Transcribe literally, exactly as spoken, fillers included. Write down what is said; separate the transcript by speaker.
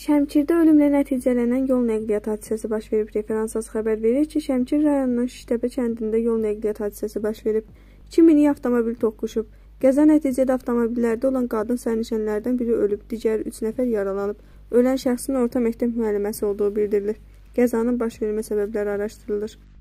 Speaker 1: Şəmkirdə ölümlə nəticələnən yol nəqliyyat hadisəsi baş verib. Referans xəbər verir ki, Şəmkir rayonunun Şiştəpə kəndində yol nəqliyyat hadisəsi baş verib. İki minik avtomobil toqquşub. Qəza nəticədə avtomobillərdə olan qadın sərnişinlərdən biri ölüb, digər üç nəfər yaralanıb. Ölən şəxsin orta məktəb müəlliməsi olduğu bildirilir. Qəzanın baş vermə səbəbləri araşdırılır.